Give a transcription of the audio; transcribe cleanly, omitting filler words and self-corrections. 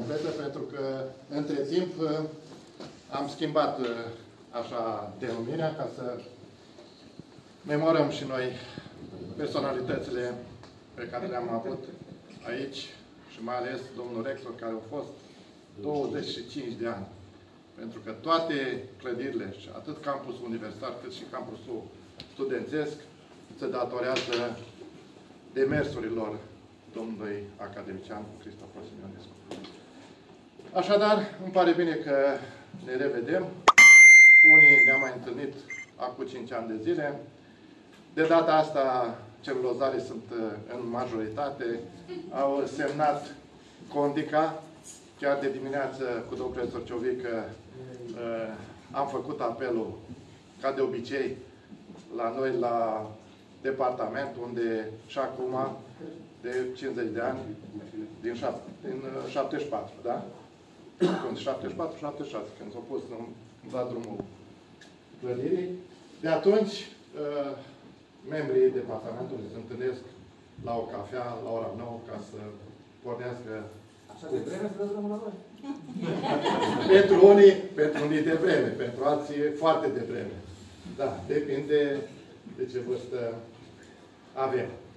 complete, pentru că între timp am schimbat așa denumirea ca să memorăm și noi personalitățile pe care le-am avut aici și mai ales domnul rector, care au fost 25 de ani. Pentru că toate clădirile, atât campusul universitar cât și campusul studențesc, se datorează demersurilor domnului academician Cristofor Simionescu. Așadar, îmi pare bine că ne revedem. Unii ne-am mai întâlnit acum 5 ani de zile. De data asta, celulozarii sunt în majoritate. Au semnat Condica. Chiar de dimineață, cu domnul profesor Ciovică, am făcut apelul, ca de obicei, la noi, la departament, unde și acum, de 50 de ani, din 74, da? Când 74, 76, când s-au pus în dat drumul clădirii. De atunci, membrii departamentului se întâlnesc la o cafea, la ora 9, ca să pornească. Așa de vreme să dă drumul la noi? Pentru unii de vreme, pentru alții foarte de vreme. Da, depinde de ce vârstă avem.